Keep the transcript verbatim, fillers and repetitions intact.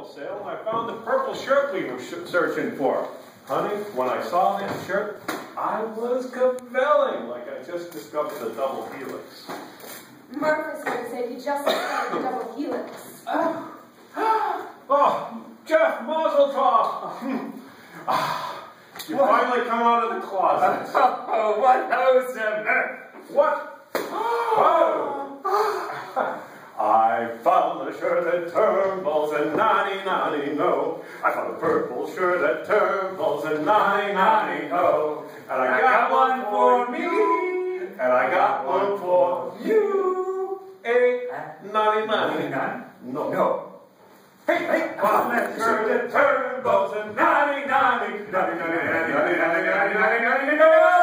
Turnbull sale, and I found the purple shirt we were searching for. Honey, when I saw that shirt, I was cavelling like I just discovered the double helix. Murph is here to say he just discovered the double helix. Oh, oh Jeff, mazel tov. You finally come out of the closet. Oh, what knows him? What? Oh! I found a shirt at Turnbull's and nanny nanny no. I found a purple shirt at Turnbull's and nanny nanny no. And I, I got, got one for me. And I got one for you. A nanny nanny no. No. Hey, hey, found that shirt at Turnbull's and nanny nanny nanny nanny nanny nanny nanny nanny nanny nanny no.